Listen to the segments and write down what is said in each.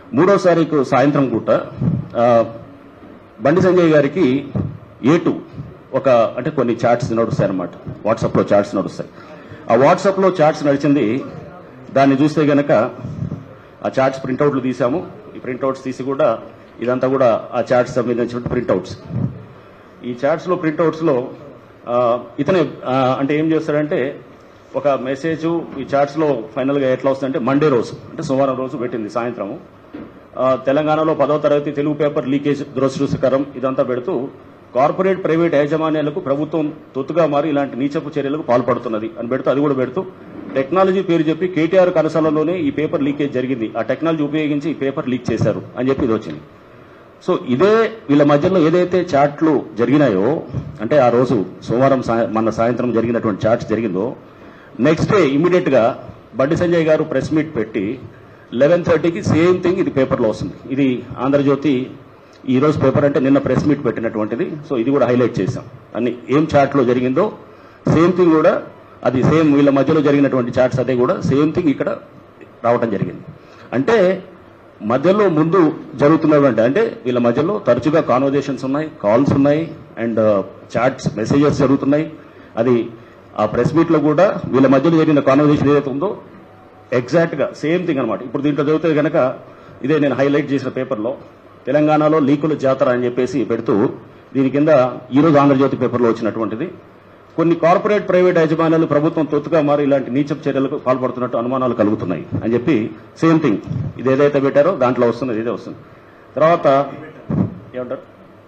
3వ తారీఖు సాయంత్రం పూట బండి సంజయ్ గారికి A2 అంటే కొన్ని చాట్స్ నడుస్తాయి అన్నమాట. వాట్సాప్లో చాట్స్ నడుస్తాయి. ఆ వాట్సాప్లో చాట్స్ నడిచింది. దాన్ని చూస్తే గనక ఆ చాట్స్ ప్రింట్అవుట్లు తీసాము. ఈ ప్రింట్అవుట్స్ తీసి కూడా ఇదంతా కూడా ఆ చాట్స్ సంబంధించిన ప్రింట్అవుట్స్. ఈ చాట్స్లో ప్రింట్అవుట్స్లో ఇతనే అంటే ఏం చేస్తాడంటే ఒక మెసేజ్ ఈ చాట్స్లో ఫైనల్గా ఎట్లా వస్తుందంటే మండే రోజు అంటే సోమవారం రోజు పెట్టింది సాయంత్రము. తెలంగాణలో 10వ తరగతి తెలుగు పేపర్ లీకేజ్ దురదృష్టకరం ఇదంతా పెడుతూ కార్పొరేట్ ప్రైవేట్ యాజమాన్యాలకు ప్రభుత్వం తొత్తుగా మారి ఇలాంటి నీచపు చర్యలకు పాల్పడుతున్నది అని పెడుతూ అది కూడా పెడుతూ టెక్నాలజీ పేరు చెప్పి కేటీఆర్ కనసాలలోనే ఈ పేపర్ లీకేజ్ జరిగింది, ఆ టెక్నాలజీ ఉపయోగించి ఈ పేపర్ లీక్ చేశారు అని చెప్పి ఇది వచ్చింది. సో ఇదే వీళ్ళ మధ్యలో ఏదైతే చాట్లు జరిగినాయో అంటే ఆ రోజు సోమవారం మన సాయంత్రం జరిగినటువంటి చాట్స్ జరిగిందో నెక్స్ట్ డే ఇమీడియట్ గా బండి సంజయ్ గారు ప్రెస్ మీట్ పెట్టి 11:30కి సేమ్ థింగ్ ఇది పేపర్లో వస్తుంది. ఇది ఆంధ్రజ్యోతి ఈ రోజు పేపర్ అంటే నిన్న ప్రెస్ మీట్ పెట్టినటువంటిది. సో ఇది కూడా హైలైట్ చేశాం. అన్ని ఏం చాట్లో జరిగిందో సేమ్ థింగ్ కూడా అది సేమ్ వీళ్ళ మధ్యలో జరిగినటువంటి చాట్స్ అదే కూడా సేమ్ థింగ్ ఇక్కడ రావటం జరిగింది. అంటే మధ్యలో ముందు జరుగుతున్నటువంటి అంటే వీళ్ళ మధ్యలో తరచుగా కాన్వర్జేషన్స్ ఉన్నాయి, కాల్స్ ఉన్నాయి అండ్ చాట్స్ మెసేజెస్ జరుగుతున్నాయి. అది ఆ ప్రెస్ మీట్ లో కూడా వీళ్ళ మధ్యలో జరిగిన కాన్వర్జేషన్ ఏదైతే ఉందో ఎగ్జాక్ట్ గా సేమ్ థింగ్ అనమాట. ఇప్పుడు దీంట్లో చదివితే కనుక ఇదే నేను హైలైట్ చేసిన పేపర్లో తెలంగాణలో లీకుల జాతర అని చెప్పేసి పెడుతూ దీని కింద ఈరోజు ఆంధ్రజ్యోతి పేపర్లో వచ్చినటువంటిది కొన్ని కార్పొరేట్ ప్రైవేట్ యాజమాన్యాలు ప్రభుత్వం తొత్తుగా మారి ఇలాంటి నీచపు చర్యలకు పాల్పడుతున్నట్టు అనుమానాలు కలుగుతున్నాయి అని చెప్పి సేమ్ థింగ్ ఇది ఏదైతే పెట్టారో దాంట్లో వస్తుంది, ఇదే వస్తుంది. తర్వాత ఏమంటారు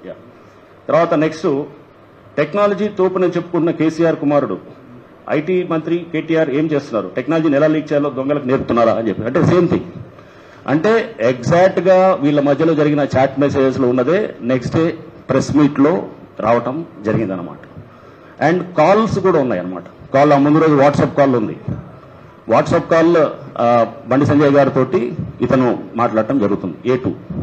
తర్వాత నెక్స్ట్ టెక్నాలజీ తోపునని చెప్పుకుంటున్న కేసీఆర్ కుమారుడు ఐటీ మంత్రి కేటీఆర్ ఏం చేస్తున్నారు, టెక్నాలజీని ఎలా లీక్ చేయాలో దొంగలకు నేర్పుతున్నారా అని చెప్పి అంటే సేమ్ థింగ్. అంటే ఎగ్జాక్ట్ గా వీళ్ళ మధ్యలో జరిగిన చాట్ మెసేజెస్ లో ఉన్నదే నెక్స్ట్ డే ప్రెస్ మీట్ లో రావటం జరిగిందనమాట. అండ్ కాల్స్ కూడా ఉన్నాయి అనమాట. కాల్ ముందు రోజు వాట్సాప్ కాల్ ఉంది. వాట్సాప్ కాల్ బండి సంజయ్ గారితో ఇతను మాట్లాడటం జరుగుతుంది A2.